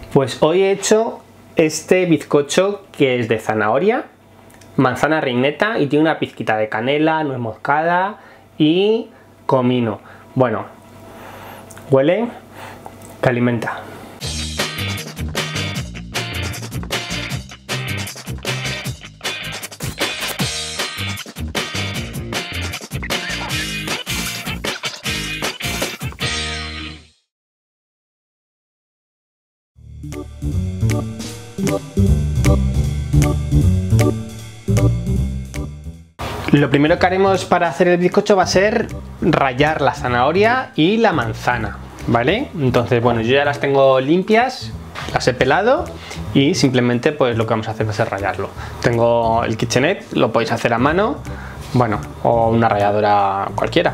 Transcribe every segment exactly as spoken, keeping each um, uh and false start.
Pues hoy he hecho este bizcocho que es de zanahoria, manzana reineta y tiene una pizquita de canela, nuez moscada y comino. Bueno, huele que alimenta. Lo primero que haremos para hacer el bizcocho va a ser rallar la zanahoria y la manzana, ¿vale? Entonces, bueno, yo ya las tengo limpias, las he pelado y simplemente pues lo que vamos a hacer va a ser rallarlo. Tengo el KitchenAid, lo podéis hacer a mano, bueno, o una ralladora cualquiera.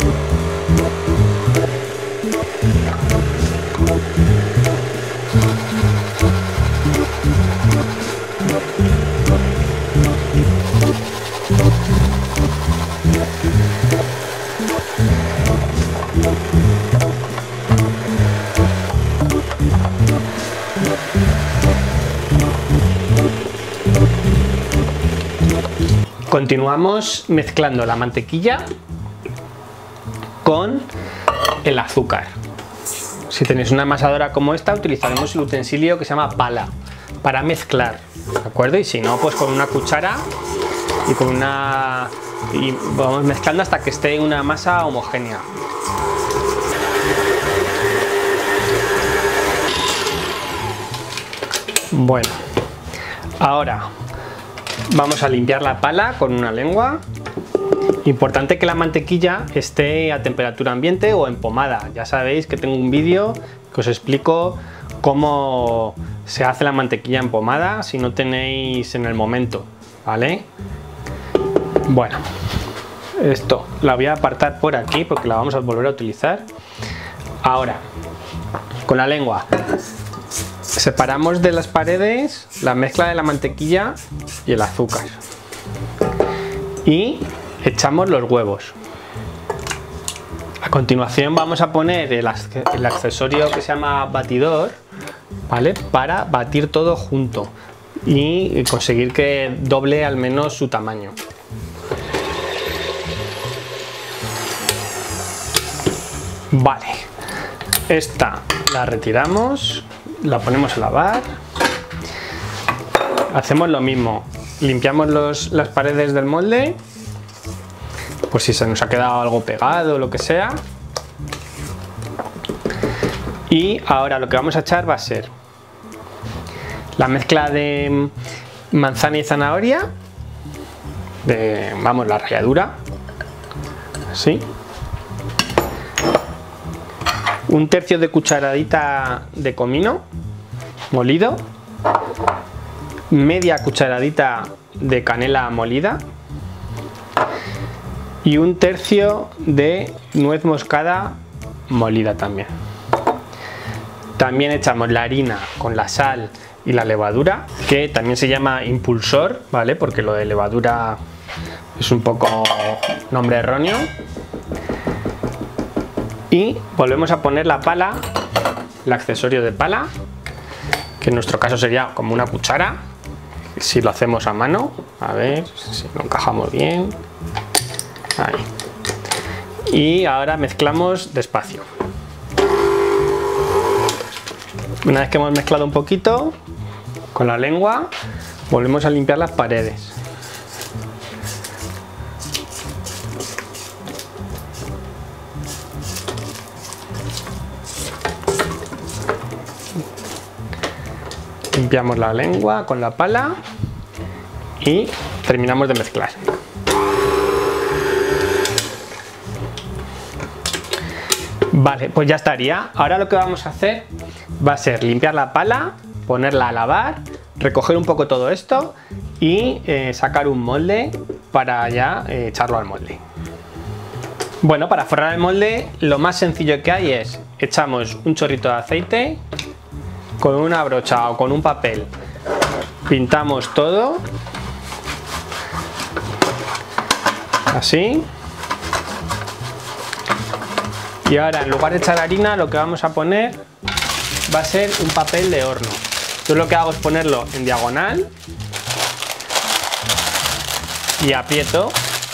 Continuamos mezclando la mantequilla con el azúcar. Si tenéis una amasadora como esta, utilizaremos el utensilio que se llama pala para mezclar, ¿de acuerdo? Y si no, pues con una cuchara y con una... y vamos mezclando hasta que esté una masa homogénea. Bueno, ahora vamos a limpiar la pala con una lengua. Importante que la mantequilla esté a temperatura ambiente o en pomada. Ya sabéis que tengo un vídeo que os explico cómo se hace la mantequilla en pomada si no tenéis en el momento, ¿vale? Bueno, esto la voy a apartar por aquí porque la vamos a volver a utilizar. Ahora, con la lengua separamos de las paredes la mezcla de la mantequilla y el azúcar y echamos los huevos. A continuación vamos a poner el, el accesorio que se llama batidor, ¿vale? Para batir todo junto y conseguir que doble al menos su tamaño. Vale, esta la retiramos, la ponemos a lavar. Hacemos lo mismo, limpiamos los, las paredes del molde por si se nos ha quedado algo pegado o lo que sea. Y ahora lo que vamos a echar va a ser la mezcla de manzana y zanahoria, de, vamos, la ralladura, así. Un tercio de cucharadita de comino molido, media cucharadita de canela molida y un tercio de nuez moscada molida también. También echamos la harina con la sal y la levadura, que también se llama impulsor, ¿vale? Porque lo de levadura es un poco nombre erróneo. Y volvemos a poner la pala, el accesorio de pala, que en nuestro caso sería como una cuchara, si lo hacemos a mano. A ver si lo encajamos bien. Ahí. Y ahora mezclamos despacio. Una vez que hemos mezclado un poquito, con la lengua volvemos a limpiar las paredes. Limpiamos la lengua con la pala y terminamos de mezclar. Vale, pues ya estaría. Ahora lo que vamos a hacer va a ser limpiar la pala, ponerla a lavar, recoger un poco todo esto y eh, sacar un molde para ya eh, echarlo al molde. Bueno, para forrar el molde lo más sencillo que hay es echamos un chorrito de aceite, con una brocha o con un papel pintamos todo así. Y ahora en lugar de echar harina lo que vamos a poner va a ser un papel de horno. Yo lo que hago es ponerlo en diagonal y aprieto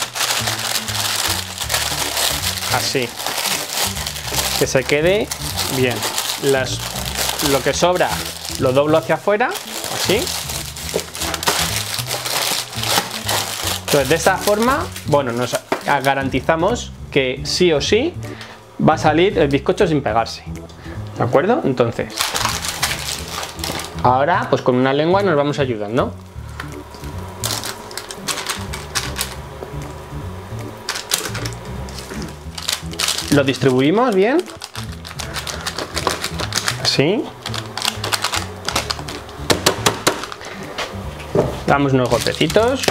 así, que se quede bien. Las, lo que sobra lo doblo hacia afuera, así. Entonces, de esta forma, bueno, nos garantizamos que sí o sí va a salir el bizcocho sin pegarse, ¿de acuerdo? Entonces, ahora pues con una lengua nos vamos ayudando. Lo distribuimos bien, así. Damos unos golpecitos.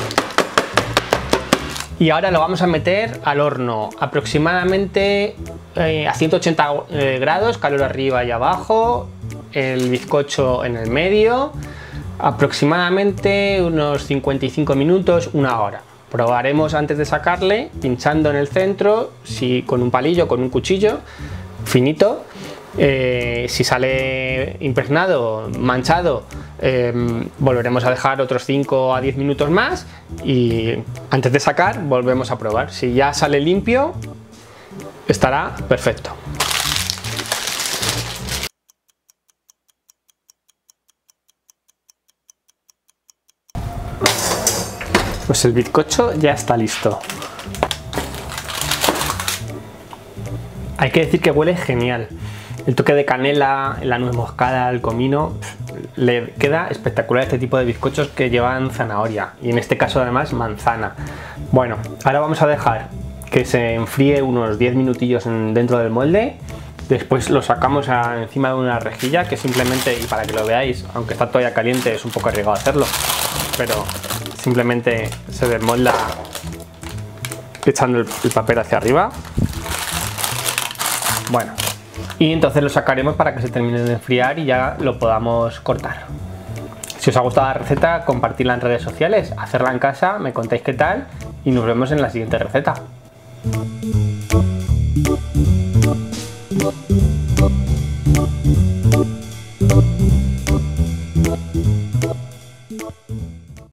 Y ahora lo vamos a meter al horno, aproximadamente eh, a ciento ochenta eh, grados, calor arriba y abajo, el bizcocho en el medio, aproximadamente unos cincuenta y cinco minutos, una hora. Probaremos antes de sacarle, pinchando en el centro, si con un palillo, con un cuchillo finito. Eh, si sale impregnado, manchado, eh, volveremos a dejar otros cinco a diez minutos más y antes de sacar volvemos a probar. Si ya sale limpio, estará perfecto. Pues el bizcocho ya está listo. Hay que decir que huele genial. El toque de canela, la nuez moscada, el comino, le queda espectacular este tipo de bizcochos que llevan zanahoria y en este caso además manzana. Bueno, ahora vamos a dejar que se enfríe unos diez minutillos en, dentro del molde. Después lo sacamos a, encima de una rejilla, que simplemente, y para que lo veáis, aunque está todavía caliente es un poco arriesgado hacerlo, pero simplemente se desmolda echando el, el papel hacia arriba. Bueno, y entonces lo sacaremos para que se termine de enfriar y ya lo podamos cortar. Si os ha gustado la receta, compartirla en redes sociales, hacerla en casa, me contáis qué tal y nos vemos en la siguiente receta.